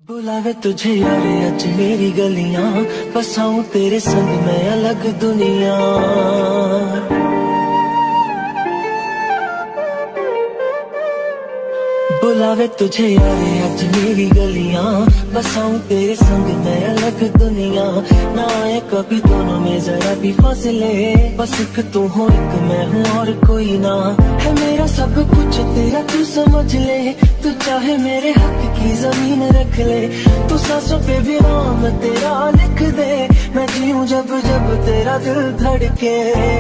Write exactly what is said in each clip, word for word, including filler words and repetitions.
बुलावे तुझे यारे अज मेरी गलियां, बसाऊं तेरे संग मैं अलग दुनिया। बुलावे तुझे यारे अज मेरी गलियां, बसाऊं तेरे संग मैं अलग दुनिया। ना आए कभी दोनों में जरा भी फासले, बस एक तू हो एक मैं हूँ और कोई ना। है मेरा सब कुछ तेरा तू समझ ले, तू चाहे मेरे हक की जमीन रख ले। तू सांसों पे भी नाम तेरा लिख दे, मैं जीऊं जब जब तेरा दिल धड़के।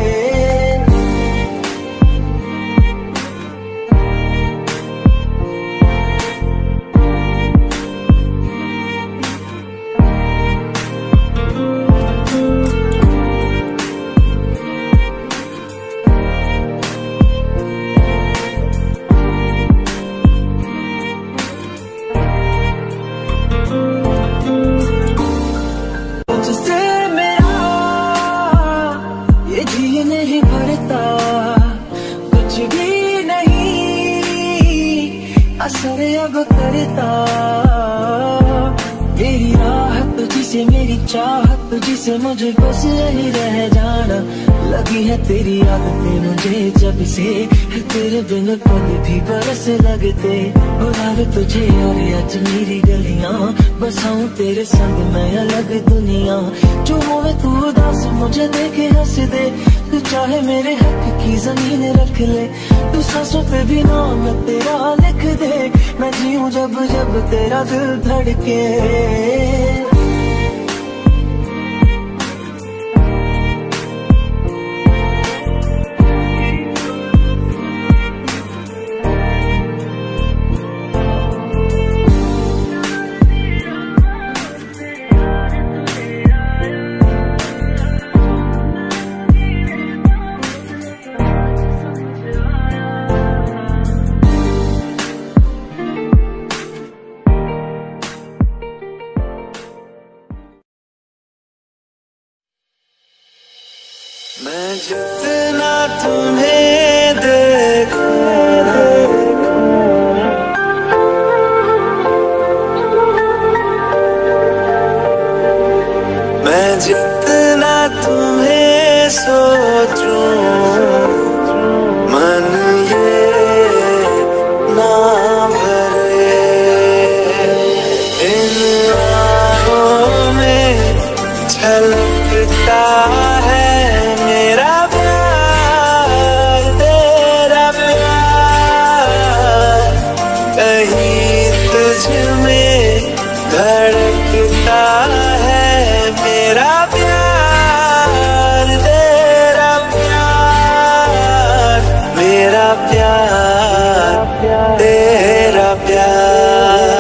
नहीं भरता कुछ भी नहीं असर अब करता। मेरी राहत तुझसे मेरी चाहत तुझसे मुझे बस यही रह जाना। लगी है तेरी आदतें मुझे जब से, तेरे बिन पल भी बरस लगते। बुलावे तुझे यार आज मेरी गलियां, बसाऊं तेरे संग मैं अलग दुनिया। जो होवे तू उदास मुझे देखे हंस दे, तू चाहे मेरे हक की जमीन रख ले। तू सांसों पे भी नाम तेरा लिख दे, मैं जीऊं जब जब तेरा दिल धड़के। मैं जितना तुम्हें देखूं, मैं जितना तुम्हें सोचूं, मन ये ना भरे। इन आँखों में छलकता है मेरा प्यार, तेरा प्यार। कहीं तुझ में धड़कता है मेरा प्यार, तेरा प्यार। मेरा प्यार तेरा प्यार।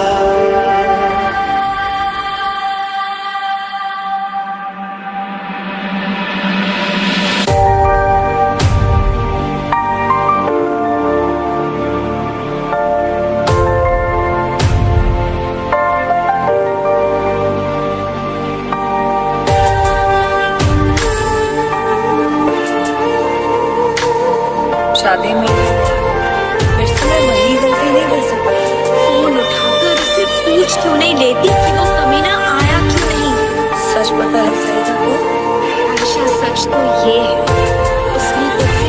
शादी में फिर से मैं वही गलती नहीं कर सकती। फोन उठाकर उससे पूछ क्यों नहीं लेती कि वो कमीना आया क्यों नहीं। सच पता है सरिता को, आयशा सच तो ये है, उसने कुछ